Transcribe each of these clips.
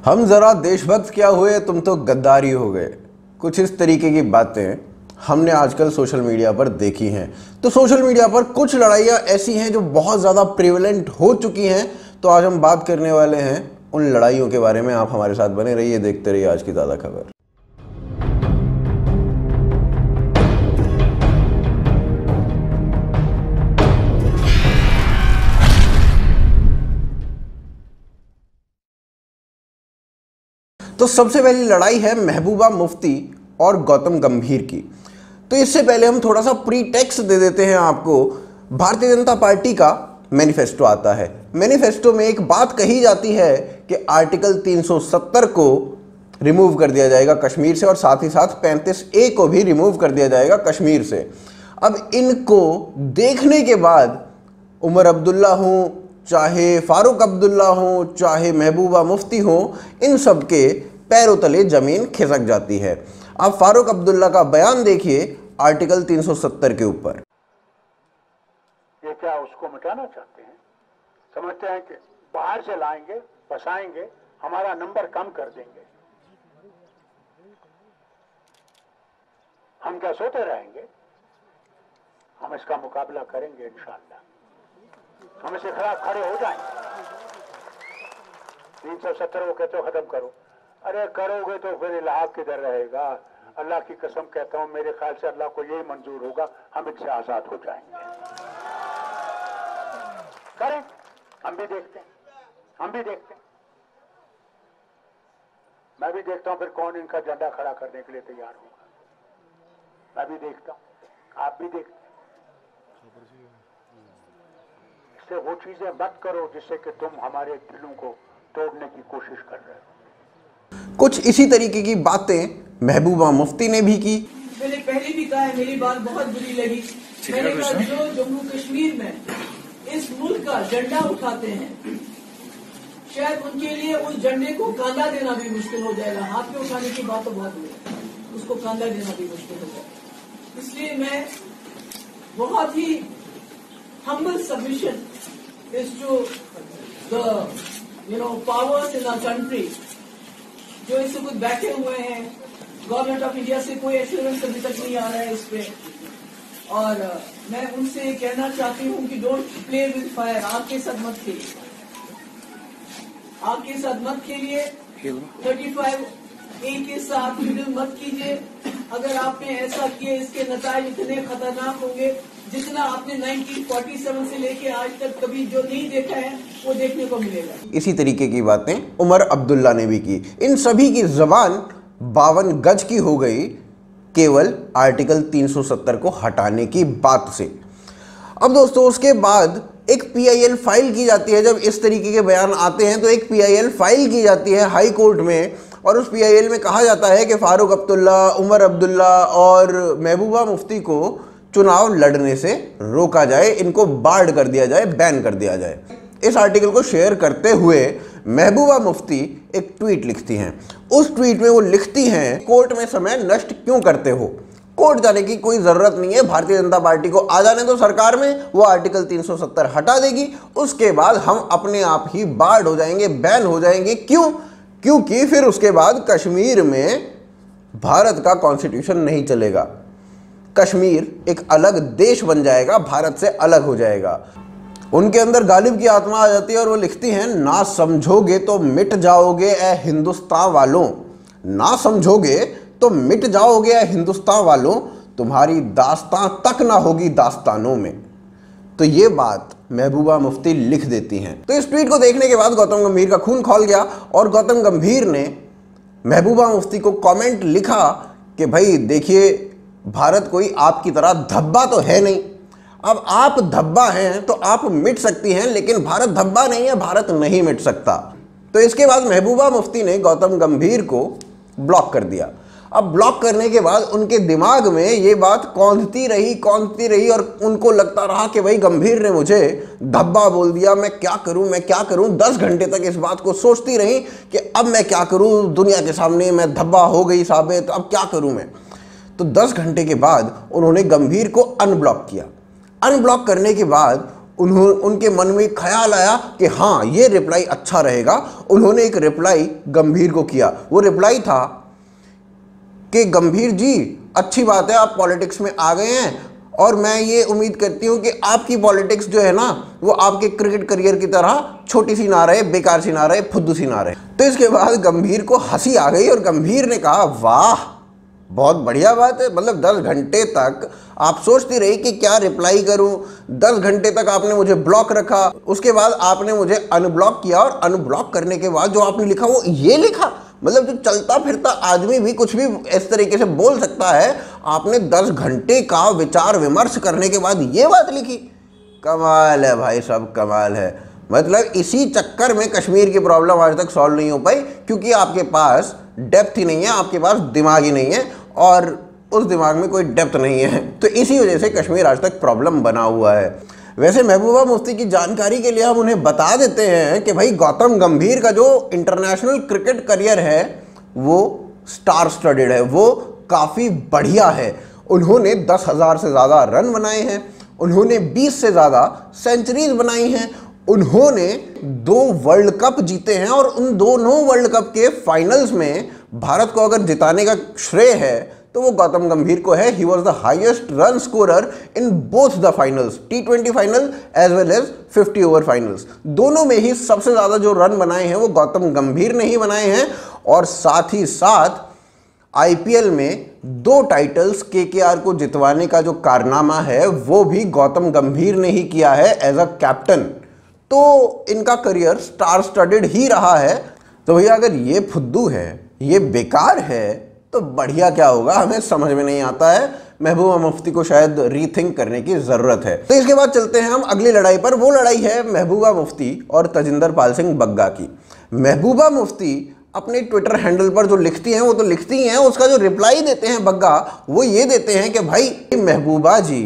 हम जरा देशभक्त क्या हुए, तुम तो गद्दारी हो गए। कुछ इस तरीके की बातें हमने आजकल सोशल मीडिया पर देखी हैं। तो सोशल मीडिया पर कुछ लड़ाइयाँ ऐसी हैं जो बहुत ज़्यादा प्रिवेलेंट हो चुकी हैं। तो आज हम बात करने वाले हैं उन लड़ाइयों के बारे में। आप हमारे साथ बने रहिए, देखते रहिए आज की ताज़ा खबर। तो सबसे पहली लड़ाई है महबूबा मुफ्ती और गौतम गंभीर की। तो इससे पहले हम थोड़ा सा प्री टेक्स्ट दे देते हैं आपको। भारतीय जनता पार्टी का मैनिफेस्टो आता है। मैनिफेस्टो में एक बात कही जाती है कि आर्टिकल 370 को रिमूव कर दिया जाएगा कश्मीर से, और साथ ही साथ 35A को भी रिमूव कर दिया जाएगा कश्मीर से। अब इनको देखने के बाद उमर अब्दुल्ला हूँ, चाहे फारूक अब्दुल्ला हो, चाहे महबूबा मुफ्ती हो, इन सब के पैरों तले जमीन खिसक जाती है। आप फारूक अब्दुल्ला का बयान देखिए आर्टिकल 370 के ऊपर। ये क्या उसको मिटाना चाहते हैं? समझते हैं कि बाहर से लाएंगे, बसाएंगे, हमारा नंबर कम कर देंगे। हम क्या सोते रहेंगे? हम इसका मुकाबला करेंगे इंशाअल्लाह। हम इसके खिलाफ खड़े हो जाएंगे। 370 वो कहते हो खत्म करो। अरे करोगे तो फिर इलाहाक किधर रहेगा? अल्लाह की कसम कहता हूं, मेरे ख्याल से अल्लाह को यही मंजूर होगा, हम इससे आजाद हो जाएंगे। करें, हम भी देखते हैं, हम भी देखते हैं। मैं भी देखता हूं फिर कौन इनका झंडा खड़ा करने के लिए तैयार होगा। मैं भी देखता हूं, आप भी देखते हैं। इससे वो चीजें मत करो जिससे कि तुम हमारे दिलों को तोड़ने की कोशिश कर रहे हो। कुछ इसी तरीके की बातें महबूबा मुफ्ती ने भी की। मैंने पहले भी कहा है, मेरी बात बहुत बुरी लगी। मैंने कहा जो जम्मू कश्मीर में इस मुल्क का झंडा उठाते हैं, शायद उनके लिए उस झंडे को कांधा देना भी मुश्किल हो जाएगा। हाथ में उठाने की बात तो बहुत हुई, उसको कांधा देना भी मुश्किल हो जाएगा। इसलिए मैं बहुत ही humble submission is to the powers in our country जो इससे कुछ बैठे हुए हैं। गवर्नमेंट ऑफ इंडिया से कोई एश्योरेंस अभी तक नहीं आ रहा है इस पे, और मैं उनसे कहना चाहती हूँ कि डोंट प्ले विद फायर। आग के साथ मत खेलिए, आग के साथ मत खेलिए। 35A के साथ मिडिल मत कीजिए। अगर आपने ऐसा किया, इसके नतीजे इतने खतरनाक होंगे जितना आपने 1947 से लेके आज तक कभी जो नहीं देखा है वो देखने को मिलेगा। इसी तरीके की बातें उमर अब्दुल्ला ने भी की। इन सभी की जबान 52 गज की हो गई केवल आर्टिकल 370 को हटाने की बात से। अब दोस्तों उसके बाद एक PIL फाइल की जाती है। जब इस तरीके के बयान आते हैं तो एक PIL फाइल की जाती है हाई कोर्ट में, और उस PIL में कहा जाता है कि फारूक अब्दुल्ला, उमर अब्दुल्ला और महबूबा मुफ्ती को चुनाव लड़ने से रोका जाए, इनको बार्ड कर दिया जाए, बैन कर दिया जाए। इस आर्टिकल को शेयर करते हुए महबूबा मुफ्ती एक ट्वीट लिखती हैं। उस ट्वीट में वो लिखती हैं, कोर्ट में समय नष्ट क्यों करते हो? कोर्ट जाने की कोई ज़रूरत नहीं है। भारतीय जनता पार्टी को आ जाने दो सरकार में, वो आर्टिकल 370 हटा देगी। उसके बाद हम अपने आप ही बार्ड हो जाएंगे, बैन हो जाएंगे। क्यों? क्योंकि फिर उसके बाद कश्मीर में भारत का कॉन्स्टिट्यूशन नहीं चलेगा। कश्मीर एक अलग देश बन जाएगा, भारत से अलग हो जाएगा। उनके अंदर गालिब की आत्मा आ जाती है और वो लिखती हैं, ना समझोगे तो मिट जाओगे ए हिंदुस्तान वालों, ना समझोगे तो मिट जाओगे ए हिंदुस्तान वालों, तुम्हारी दास्तां तक ना होगी दास्तानों में। तो ये बात महबूबा मुफ्ती लिख देती हैं। तो इस ट्वीट को देखने के बाद गौतम गंभीर का खून खौल गया, और गौतम गंभीर ने महबूबा मुफ्ती को कमेंट लिखा कि भाई देखिए, भारत कोई आपकी तरह धब्बा तो है नहीं। अब आप धब्बा हैं तो आप मिट सकती हैं, लेकिन भारत धब्बा नहीं है, भारत नहीं मिट सकता। तो इसके बाद महबूबा मुफ्ती ने गौतम गंभीर को ब्लॉक कर दिया। अब ब्लॉक करने के बाद उनके दिमाग में ये बात कौंधती रही और उनको लगता रहा कि भाई गंभीर ने मुझे धब्बा बोल दिया, मैं क्या करूं। 10 घंटे तक इस बात को सोचती रही कि अब मैं क्या करूं, दुनिया के सामने मैं धब्बा हो गई साबित, अब क्या करूं मैं। तो 10 घंटे के बाद उन्होंने गंभीर को अनब्लॉक किया। अनब्लॉक करने के बाद उनके मन में ख्याल आया कि हाँ ये रिप्लाई अच्छा रहेगा। उन्होंने एक रिप्लाई गंभीर को किया। वो रिप्लाई था कि गंभीर जी, अच्छी बात है आप पॉलिटिक्स में आ गए हैं और मैं ये उम्मीद करती हूँ कि आपकी पॉलिटिक्स जो है ना वो आपके क्रिकेट करियर की तरह छोटी सी ना रहे, बेकार सी ना रहे, फुद्दू सी ना रहे। तो इसके बाद गंभीर को हंसी आ गई और गंभीर ने कहा वाह बहुत बढ़िया बात है, मतलब 10 घंटे तक आप सोचती रही कि क्या रिप्लाई करूं, 10 घंटे तक आपने मुझे ब्लॉक रखा, उसके बाद आपने मुझे अनब्लॉक किया और अनब्लॉक करने के बाद जो आपने लिखा वो ये लिखा। मतलब जो चलता फिरता आदमी भी कुछ भी इस तरीके से बोल सकता है, आपने 10 घंटे का विचार विमर्श करने के बाद ये बात लिखी। कमाल है भाई साहब, कमाल है। मतलब इसी चक्कर में कश्मीर की प्रॉब्लम आज तक सॉल्व नहीं हो पाई, क्योंकि आपके पास डेप्थ ही नहीं है, आपके पास दिमाग ही नहीं है और उस दिमाग में कोई डेप्थ नहीं है। तो इसी वजह से कश्मीर आज तक प्रॉब्लम बना हुआ है। वैसे महबूबा मुफ्ती की जानकारी के लिए हम उन्हें बता देते हैं कि भाई गौतम गंभीर का जो इंटरनेशनल क्रिकेट करियर है वो स्टार स्टडेड है, वो काफ़ी बढ़िया है। उन्होंने 10,000 से ज़्यादा रन बनाए हैं, उन्होंने 20 से ज़्यादा सेंचुरीज बनाई हैं, उन्होंने 2 वर्ल्ड कप जीते हैं और उन दोनों वर्ल्ड कप के फाइनल्स में भारत को अगर जिताने का श्रेय है तो वो गौतम गंभीर को है। He was the highest run scorer in both the finals, T20 final as well as 50 over finals. दोनों में ही सबसे ज़्यादा जो रन बनाए हैं वो गौतम गंभीर ने ही बनाए हैं। और साथ ही साथ IPL में 2 टाइटल्स KKR को जितवाने का जो कारनामा है वो भी गौतम गंभीर ने ही किया है एज अ कैप्टन। तो इनका करियर स्टार स्टडेड ही रहा है। तो भैया अगर ये फुद्दू है, ये बेकार है, तो बढ़िया क्या होगा हमें समझ में नहीं आता है। महबूबा मुफ्ती को शायद रीथिंक करने की ज़रूरत है। तो इसके बाद चलते हैं हम अगली लड़ाई पर। वो लड़ाई है महबूबा मुफ्ती और तजिंदर पाल सिंह बग्गा की। महबूबा मुफ्ती अपने ट्विटर हैंडल पर जो लिखती हैं वो तो लिखती हैं, उसका जो रिप्लाई देते हैं बग्गा वो ये देते हैं कि भाई महबूबा जी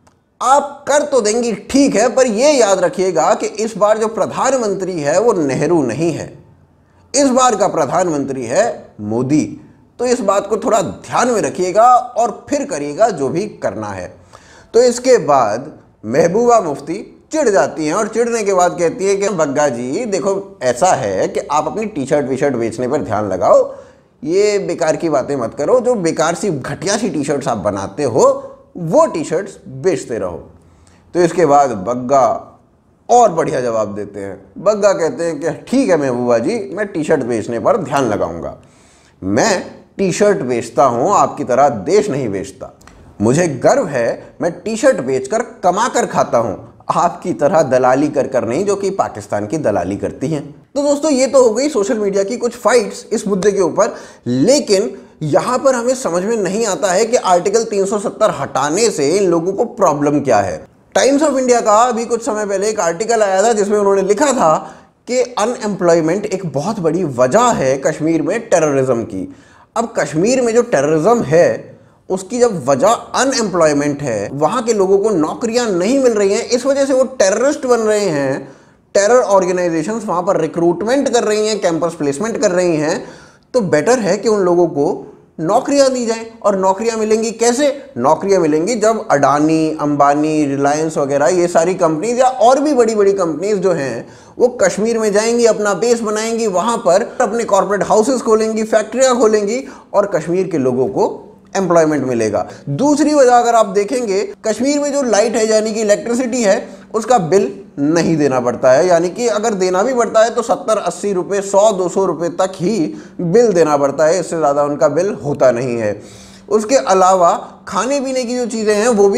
आप कर तो देंगी ठीक है, पर ये याद रखिएगा कि इस बार जो प्रधानमंत्री है वो नेहरू नहीं है, इस बार का प्रधानमंत्री है मोदी। तो इस बात को थोड़ा ध्यान में रखिएगा और फिर करिएगा जो भी करना है। तो इसके बाद महबूबा मुफ्ती चिढ़ जाती हैं और चिढ़ने के बाद कहती है कि बग्गा जी देखो ऐसा है कि आप अपनी टी-शर्ट वी-शर्ट बेचने पर ध्यान लगाओ, ये बेकार की बातें मत करो, जो बेकार सी घटिया सी टी-शर्ट्स आप बनाते हो वो टी-शर्ट्स बेचते रहो। तो इसके बाद बग्गा और बढ़िया जवाब देते हैं। बग्गा कहते हैं कि ठीक है महबूबा जी, मैं टी-शर्ट बेचने पर ध्यान लगाऊंगा, मैं टी-शर्ट बेचता हूं, आपकी तरह देश नहीं बेचता, मुझे गर्व है मैं टी-शर्ट बेचकर कमा कर खाता हूं, आपकी तरह दलाली कर नहीं जो कि पाकिस्तान की दलाली करती हैं। तो दोस्तों ये तो हो गई सोशल मीडिया की कुछ फाइट्स इस मुद्दे के ऊपर, लेकिन यहां पर हमें समझ में नहीं आता है कि आर्टिकल 370 हटाने से इन लोगों को प्रॉब्लम क्या है। टाइम्स ऑफ इंडिया का अभी कुछ समय पहले एक आर्टिकल आया था जिसमें उन्होंने लिखा था कि अनएम्प्लॉयमेंट एक बहुत बड़ी वजह है कश्मीर में टेररिज्म की। अब कश्मीर में जो टेररिज्म है उसकी जब वजह अनएम्प्लॉयमेंट है, वहां के लोगों को नौकरियां नहीं मिल रही हैं, इस वजह से वो टेररिस्ट बन रहे हैं, टेरर ऑर्गेनाइजेशंस वहां पर रिक्रूटमेंट कर रही हैं, कैंपस प्लेसमेंट कर रही हैं, तो बेटर है कि उन लोगों को नौकरियां दी जाएं। और नौकरियां मिलेंगी कैसे? नौकरियां मिलेंगी जब अडानी, अंबानी, रिलायंस वगैरह ये सारी कंपनीज या और भी बड़ी बड़ी कंपनीज जो हैं वो कश्मीर में जाएंगी, अपना बेस बनाएंगी, वहां पर अपने कॉर्पोरेट हाउसेस खोलेंगी, फैक्ट्रियां खोलेंगी और कश्मीर के लोगों को एम्प्लॉयमेंट मिलेगा। दूसरी वजह अगर आप देखेंगे, कश्मीर में जो लाइट है यानी कि इलेक्ट्रिसिटी है उसका बिल नहीं देना पड़ता है, यानी कि अगर देना भी पड़ता है तो 70-80 रुपये, 100-200 रुपये तक ही बिल देना पड़ता है, इससे ज़्यादा उनका बिल होता नहीं है। उसके अलावा खाने पीने की जो चीज़ें हैं वो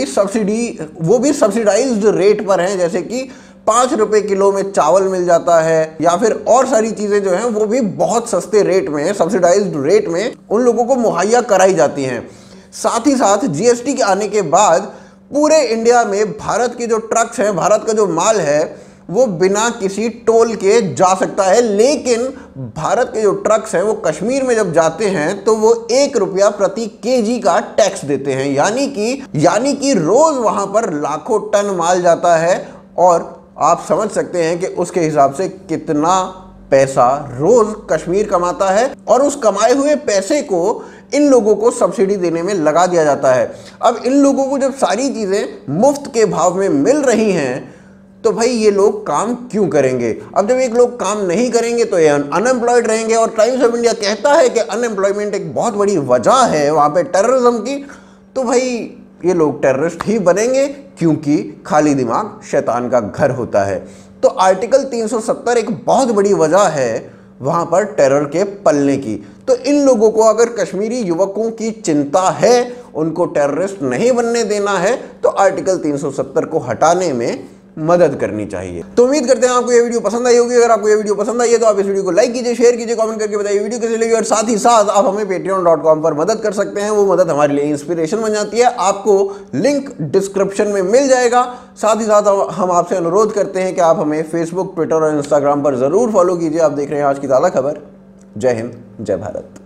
भी सब्सिडाइज्ड रेट पर हैं, जैसे कि 5 रुपये किलो में चावल मिल जाता है, या फिर और सारी चीज़ें जो हैं वो भी बहुत सस्ते रेट में, सब्सिडाइज्ड रेट में उन लोगों को मुहैया कराई जाती हैं। साथ ही साथ GST के आने के बाद पूरे इंडिया में भारत के जो ट्रक्स हैं, भारत का जो माल है वो बिना किसी टोल के जा सकता है, लेकिन भारत के जो ट्रक्स हैं वो कश्मीर में जब जाते हैं तो वो 1 रुपया प्रति kg का टैक्स देते हैं, यानी कि रोज वहां पर लाखों टन माल जाता है और आप समझ सकते हैं कि उसके हिसाब से कितना पैसा रोज कश्मीर कमाता है, और उस कमाए हुए पैसे को इन लोगों को सब्सिडी देने में लगा दिया जाता है। अब इन लोगों को जब सारी चीजें मुफ्त के भाव में मिल रही हैं तो भाई ये लोग काम क्यों करेंगे? अब जब एक लोग काम नहीं करेंगे तो ये अनएम्प्लॉयड रहेंगे, और टाइम्स ऑफ इंडिया कहता है कि अनएम्प्लॉयमेंट एक बहुत बड़ी वजह है वहाँ पे टेररिज्म की, तो भाई ये लोग टेररिस्ट ही बनेंगे, क्योंकि खाली दिमाग शैतान का घर होता है। तो आर्टिकल 370 एक बहुत बड़ी वजह है वहाँ पर टेरर के पलने की। तो इन लोगों को अगर कश्मीरी युवकों की चिंता है, उनको टेररिस्ट नहीं बनने देना है, तो आर्टिकल 370 को हटाने में मदद करनी चाहिए। तो उम्मीद करते हैं आपको ये वीडियो पसंद आई होगी। अगर आपको ये वीडियो पसंद आई है तो आप इस वीडियो को लाइक कीजिए, शेयर कीजिए, कमेंट करके बताइए वीडियो कैसी लगी, और साथ ही साथ आप हमें patreon.com पर मदद कर सकते हैं। वो मदद हमारे लिए इंस्पिरेशन बन जाती है। आपको लिंक डिस्क्रिप्शन में मिल जाएगा। साथ ही साथ हम आपसे अनुरोध करते हैं कि आप हमें फेसबुक, ट्विटर और इंस्टाग्राम पर जरूर फॉलो कीजिए। आप देख रहे हैं आज की ताज़ा खबर। जय हिंद, जय भारत।